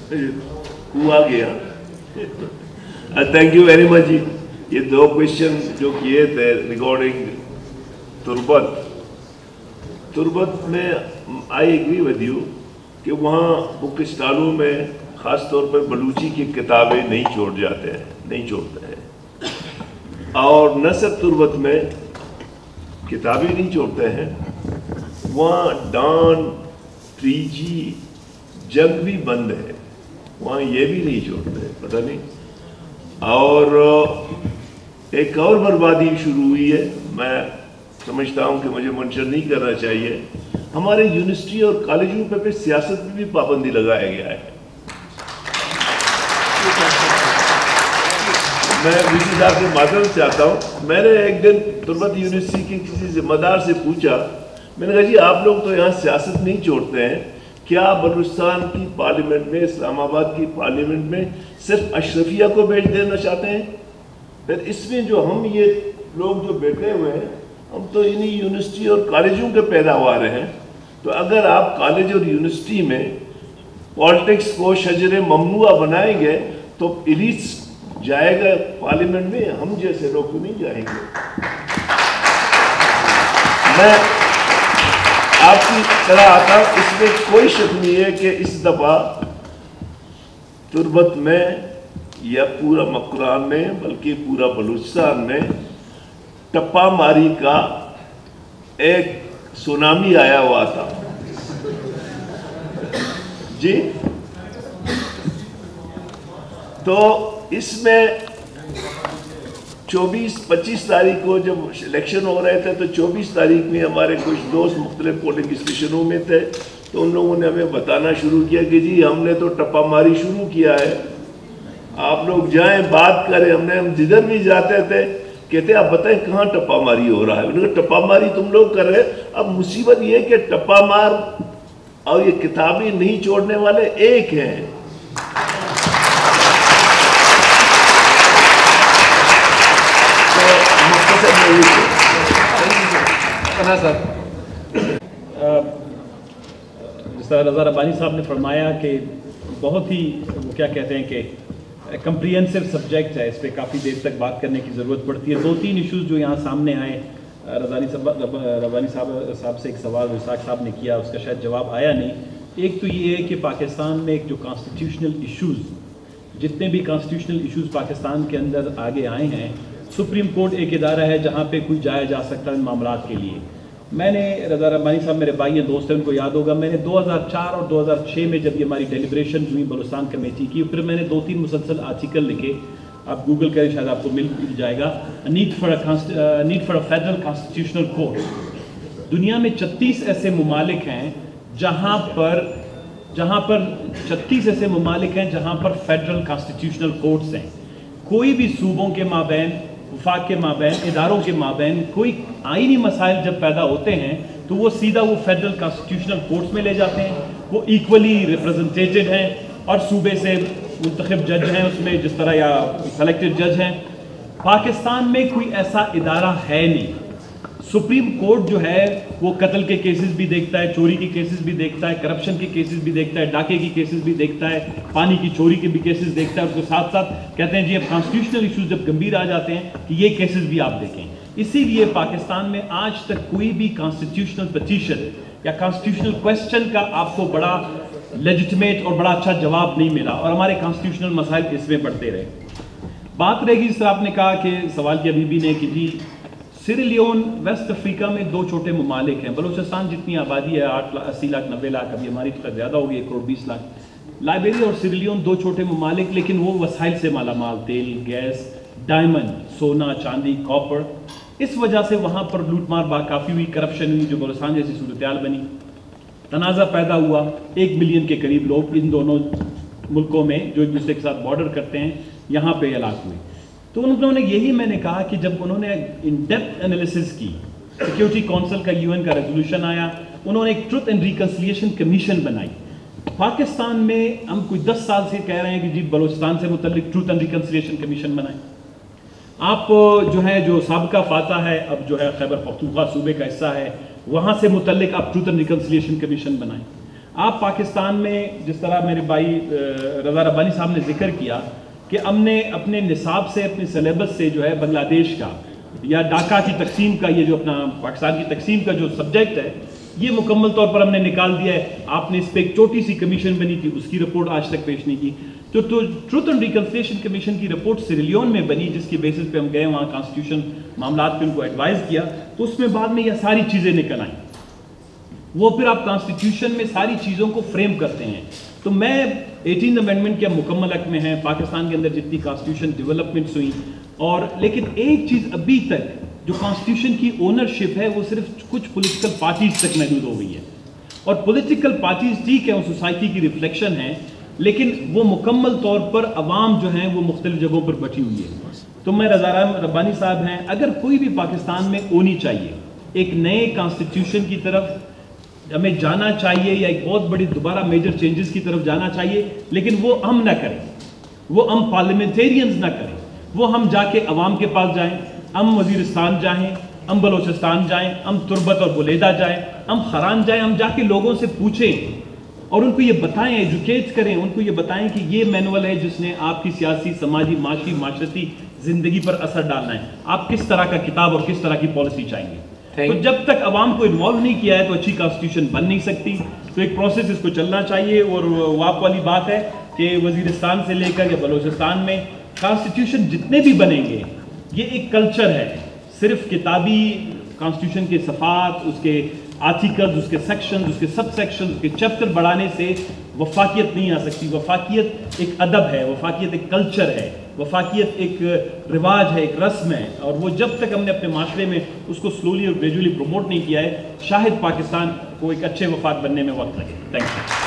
हुआ गया। Thank you very much जी। ये दो क्वेश्चन जो किए थे रिगार्डिंग तुर्बत में आई एग्री विद यू कि वहाँ बुक स्टॉलों में ख़ास तौर पर बलूची की किताबें नहीं छोड़ते हैं और न सिर्फ तुर्बत में किताबें नहीं छोड़ते हैं, वहाँ डान 3G जंग भी बंद है, वहाँ ये भी नहीं छोड़ते, पता नहीं। और एक और बर्बादी शुरू हुई है, मैं समझता हूँ कि मुझे मेंशन नहीं करना चाहिए। हमारे यूनिवर्सिटी और कॉलेजों पे सियासत में भी पाबंदी लगाया गया है। मैं वीसी साहब से माजरत चाहता हूँ, मैंने एक दिन तुर्बत यूनिवर्सिटी के किसी जिम्मेदार से पूछा, मैंने कहा जी आप लोग तो यहाँ सियासत नहीं छोड़ते हैं, क्या बलूचिस्तान की पार्लियामेंट में, इस्लामाबाद की पार्लियामेंट में सिर्फ अशरफिया को भेज देना चाहते हैं? फिर इसमें जो हम ये लोग जो बैठे हुए हैं, हम तो इन्हीं यूनिवर्सिटी और कॉलेजों के पैदावार हैं। तो अगर आप कॉलेज और यूनिवर्सिटी में पॉलिटिक्स को शजर ममनुआ बनाएंगे तो इलीट्स जाएगा पार्लियामेंट में, हम जैसे लोग तो नहीं जाएंगे। मैं आपकी तरह आता हूँ, इसमें कोई शक नहीं है कि इस दफा तुर्बत में या पूरा मकरान में बल्कि पूरा बलूचिस्तान में टप्पा मारी का एक सुनामी आया हुआ था जी। तो इसमें 24-25 तारीख को जब इलेक्शन हो रहे थे तो 24 तारीख में हमारे कुछ दोस्त मुख्तलिफ पोलिंग स्टेशनों में थे, तो उन लोगों ने हमें बताना शुरू किया कि जी हमने तो टप्पा मारी शुरू किया है, आप लोग जाएं बात करें। हम जिधर भी जाते थे कहते आप बताएं कहाँ टप्पा मारी हो रहा है। उन्होंने कहा टप्पा मारी तुम लोग कर रहे। अब मुसीबत ये कि टप्पा मार और ये किताबें नहीं छोड़ने वाले एक हैं। जिस तरह रज़ा रब्बानी साहब ने फरमाया कि बहुत ही वो क्या कहते हैं कि कम्प्रिहेंसिव सब्जेक्ट है, इस पर काफ़ी देर तक बात करने की ज़रूरत पड़ती है। 2-3 इश्यूज़ जो यहाँ सामने आए, रब्बानी साहब से एक सवाल विसाख साहब ने किया, उसका शायद जवाब आया नहीं। एक तो ये है कि पाकिस्तान में एक जो कॉन्स्टिट्यूशनल इश्यूज़, जितने भी कॉन्स्टिट्यूशनल इश्यूज़ पाकिस्तान के अंदर आगे आए हैं, सुप्रीम कोर्ट एक इदारा है जहाँ पे कोई जाया जा सकता है इन मामलात के लिए। मैंने रज़ा रब्बानी साहब मेरे भाई हैं, दोस्त हैं, उनको याद होगा, मैंने 2004 और 2006 में जब ये हमारी डेलिब्रेशन हुई बलूचिस्तान कमेटी की, फिर मैंने 2-3 मुसलसल आर्टिकल लिखे, आप गूगल करें शायद आपको मिल जाएगा, need for a federal constitutional court. दुनिया में 36 ऐसे ममालिक हैं जहाँ पर 36 ऐसे ममालिक हैं जहाँ पर फेडरल कॉन्स्टिट्यूशनल कोर्ट्स हैं। कोई भी सूबों के माबैन, वफाक के माबैन, इदारों के माबैन कोई आईनी मसाइल जब पैदा होते हैं तो वो सीधा वो फेडरल कॉन्स्टिट्यूशनल कोर्ट्स में ले जाते हैं। वो इक्वली रिप्रेजेंटेटेड हैं और सूबे से मुंतखब जज हैं उसमें, जिस तरह या सेलेक्टेड जज हैं। पाकिस्तान में कोई ऐसा इदारा है नहीं। सुप्रीम कोर्ट जो है वो कत्ल के केसेस भी देखता है, चोरी के केसेस भी देखता है, करप्शन के केसेस भी देखता है, डाके की केसेस भी देखता है, पानी की चोरी के भी केसेस देखता है। उसके साथ साथ कहते हैं जी अब कॉन्स्टिट्यूशनल इश्यूज जब गंभीर आ जाते हैं कि ये केसेस भी आप देखें। इसीलिए पाकिस्तान में आज तक कोई भी कॉन्स्टिट्यूशनल पिटीशन या कॉन्स्टिट्यूशनल क्वेश्चन का आपको बड़ा लेजिटिमेट और बड़ा अच्छा जवाब नहीं मिला, और हमारे कॉन्स्टिट्यूशनल मसाइल इसमें बढ़ते रहे। बात रहेगी इस तरह आपने कहा कि सवाल की अभी भी ने कि जी सिरलियोन वेस्ट अफ्रीका में 2 छोटे ममालिक हैं। बलूचिस्तान जितनी आबादी है 80 लाख 90 लाख, अभी हमारी तो ज़्यादा होगी 1 करोड़ 20 लाख। लाइबेरिया और सिरलियोन 2 छोटे ममालिक, लेकिन वो वसाइल से मालामाल, तेल, गैस, डायमंड, सोना, चांदी, कॉपर। इस वजह से वहाँ पर लूटमार काफ़ी हुई, करप्शन हुई, जो बलूचिस्तान जैसी सूरत-ए-हाल बनी। तनाज़ा पैदा हुआ, 1 मिलियन के करीब लोग इन दोनों मुल्कों में जो एक दूसरे के साथ बॉर्डर करते हैं यहाँ पे हलाक हुए। तो उन्होंने यही मैंने कहा कि जब उन्होंने इन डेप्थ एनालिसिस की, सिक्योरिटी काउंसिल का UN का रेजोल्यूशन आया, उन्होंने एक ट्रुथ एंड रिकन्सिलिएशन कमीशन बनाई। पाकिस्तान में हम कोई 10 साल से कह रहे हैं कि जी बलूचिस्तान से मुतल्लिक ट्रुथ एंड रिकन्सिलिएशन कमीशन बनाए। आप जो है जो साबका फाता है, अब जो है खैबर पख्तूनख्वा सूबे का हिस्सा है, वहाँ से मुतल्लिक आप ट्रुथ एंड रिकन्सिलिएशन कमीशन बनाएं। آپ پاکستان میں جس طرح میرے بھائی رضا ربانی صاحب نے ذکر کیا کہ ہم نے اپنے نصاب سے اپنے سلیبس سے جو ہے بنگلہ دیش کا یا ڈھاکہ کی تقسیم کا یہ جو اپنا پاکستان کی تقسیم کا جو سبجیکٹ ہے یہ مکمل طور پر ہم نے نکال دیا ہے. آپ نے اس پہ ایک چھوٹی سی کمیشن بنی تھی, اس کی رپورٹ آج تک پیش نہیں کی. تو ٹروتھ اینڈ ریکنسیلیشن کمیشن کی رپورٹ سیریلیون میں بنی, جس کی بیسس پہ ہم گئے وہاں کانسٹیٹیوشن معاملات پہ ان کو ایڈوائز کیا, تو اس میں بعد میں یہ ساری چیزیں نکل آئیں. وہ پھر آپ کانسٹیٹیوشن میں ساری چیزوں کو فریم کرتے ہیں. تو میں 18 امینڈمنٹ کے مکمل حق میں ہیں پاکستان کے اندر جتنی کانسٹیٹیوشن ڈیولپمنٹس ہوئی, اور لیکن ایک چیز ابھی تک جو کانسٹیٹیوشن کی اونرشپ ہے وہ صرف کچھ پولیٹیکل پارٹیز تک محدود ہو گئی ہے. اور پولیٹیکل پارٹیز ٹھیک ہے وہ سوسائٹی کی ریفلیکشن ہے, لیکن وہ مکمل طور پر عوام جو ہیں وہ مختلف جگہوں پر بٹی ہوئی ہے. تو میں رضا ربانی صاحب ہیں, اگر کوئی بھی پاکستان میں ہونی چاہیے ایک نئے کانسٹیٹیوشن کی طرف ہمیں جانا چاہیے یا ایک بہت بڑی دوبارہ میجر چینجز کی طرف جانا چاہیے, لیکن وہ ہم نہ کریں, وہ ہم پارلیمنٹیرینز نہ کریں, وہ ہم جا کے عوام کے پاس جائیں, ہم وزیرستان جائیں, ہم بلوچستان جائیں, ہم تربت اور بلیدہ جائیں, ہم خران جائیں, ہم جا کے لوگوں سے پوچھیں اور ان کو یہ بتائیں, ایجوکیٹ کریں, ان کو یہ بتائیں کہ یہ مینول ہے جس نے آپ کی سیاسی, سماجی, معاشی, معاشرتی زندگی پر اثر ڈالنا ہے, آپ کس طرح کا کتاب اور کس طرح کی پالیسی چاہیں گے. تو جب تک عوام کو انوالو نہیں کیا ہے تو اچھی کانسٹیٹیوشن بن نہیں سکتی. تو ایک پروسیس اس کو چلنا چاہیے, اور واپ والی بات ہے کہ وزیرستان سے لے کر یا بلوچستان میں کانسٹیٹیوشن جتنے بھی بنیں گے یہ ایک کلچر ہے. صرف کتابی کانسٹیٹیوشن کے صفحات, اس کے آرٹیکلز, اس کے سیکشنز, اس کے سب سیکشنز, اس کے چیپٹر بڑھانے سے وفاقیت نہیں آ سکتی. وفاقیت ایک ادب ہے, وفاقیت ایک کلچر ہے, وفاقیت ایک رواج ہے, ایک رسم ہے, اور وہ جب تک ہم نے اپنے معاشرے میں اس کو سلولی اور گریجولی پروموٹ نہیں کیا ہے, شاید پاکستان کو ایک اچھے وفاق بننے میں وقت لگے. Thank you.